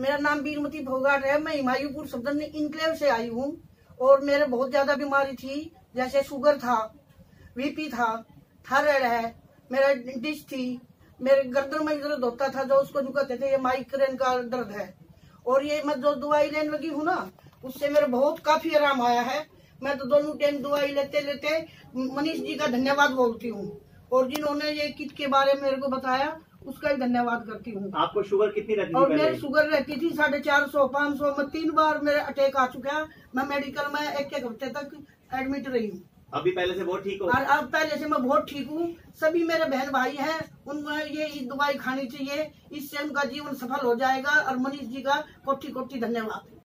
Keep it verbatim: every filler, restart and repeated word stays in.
मेरा नाम बीरमती फोगाट है। मैं हिमायूपुर सदन इनक्लेव से आई हूँ और मेरे बहुत ज्यादा बीमारी थी, जैसे शुगर था, बीपी था, थायराइड है, मेरा डिश थी, मेरे गर्दन में दर्द होता था, जो उसको जो कहते थे ये माइग्रेन का दर्द है। और ये मैं जो दवाई लेने लगी हूँ ना, उससे मेरे बहुत काफी आराम आया है। मैं तो दोनों टाइम दवाई लेते लेते मनीष जी का धन्यवाद बोलती हूँ, और जिन्होंने ये किट के बारे में मेरे को बताया उसका भी धन्यवाद करती हूँ। आपको शुगर कितनी रहती थी? और मेरी शुगर रहती थी साढ़े चार सौ पाँच सौ में तीन बार मेरे अटैक आ चुका है। मैं मेडिकल में एक एक हफ्ते तक एडमिट रही हूँ। अभी पहले से बहुत ठीक हो? और अब पहले से मैं बहुत ठीक हूँ। सभी मेरे बहन भाई हैं, उनको ये दवाई खानी चाहिए, इससे उनका जीवन सफल हो जाएगा। और मनीष जी का कोटि कोटि धन्यवाद।